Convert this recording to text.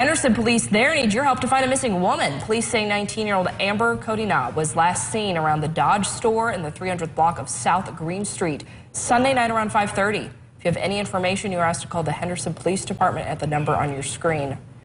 Henderson police there need your help to find a missing woman. Police say 19-year-old Amber Codina was last seen around the Dodge store in the 300th block of South Green Street Sunday night around 5:30. If you have any information, you are asked to call the Henderson Police Department at the number on your screen.